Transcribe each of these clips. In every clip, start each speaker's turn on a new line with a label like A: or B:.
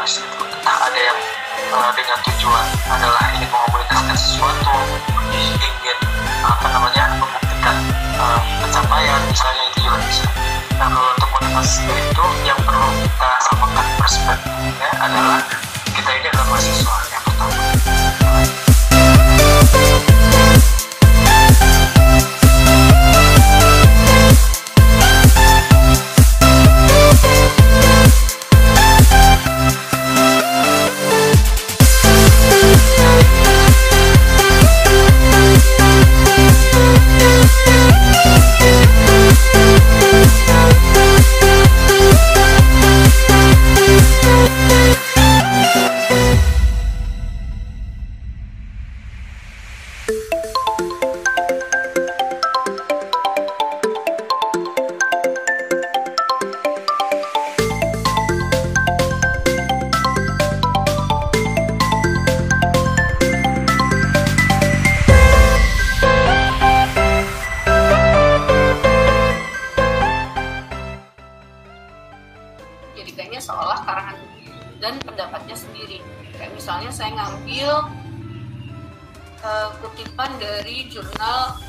A: menulis itu, entah ada yang dengan tujuan adalah ingin mengomunikasikan sesuatu, ingin membuktikan pencapaian misalnya, itu juga bisa. Nah, kalau untuk motivasi itu yang perlu kita samakan perspektifnya adalah kita ini adalah mahasiswa yang pertama.
B: Jadi kayaknya seolah karangan dan pendapatnya sendiri. Kayak misalnya saya ngambil kutipan dari jurnal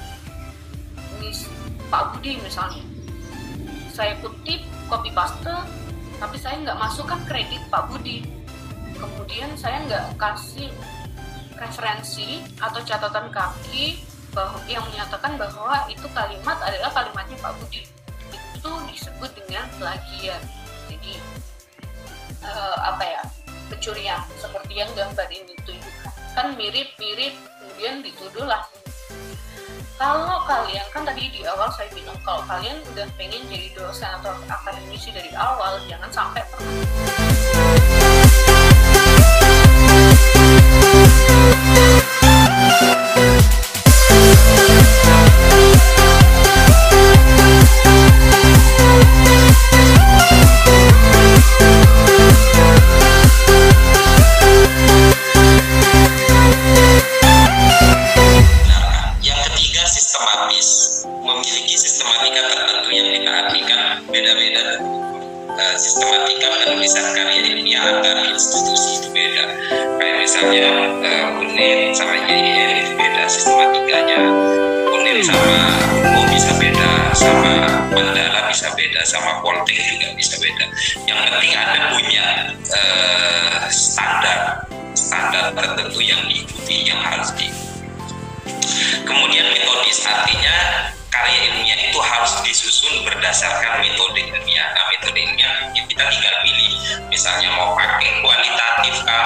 B: Pak Budi misalnya. Saya kutip, copy paste, tapi saya nggak masukkan kredit Pak Budi. Kemudian saya nggak kasih referensi atau catatan kaki yang menyatakan bahwa itu kalimat adalah kalimatnya Pak Budi. Itu disebut dengan plagiat. Jadi pencurian seperti yang gambar ini tunjukkan, kan mirip-mirip, kemudian dituduhlah. Kalau kalian, kan tadi di awal saya bilang kalau kalian udah pengen jadi dosen atau akademisi dari awal, jangan sampai
C: memiliki sistematika tertentu yang kita artikan beda-beda. Sistematika penulisan karya ilmiah antar institusi itu beda. Kayak misalnya UNED sama IAIN itu beda sistematikanya. UNED sama UNMO bisa beda, sama Mandala bisa beda, sama Poltek juga bisa beda. Yang penting ada punya standar tertentu yang diikuti, yang harus diikuti. Kemudian metodis, artinya karya ilmiah itu harus disusun berdasarkan metode ilmiah. Nah, metode ilmiah kita tinggal pilih, misalnya mau pakai kualitatif kah,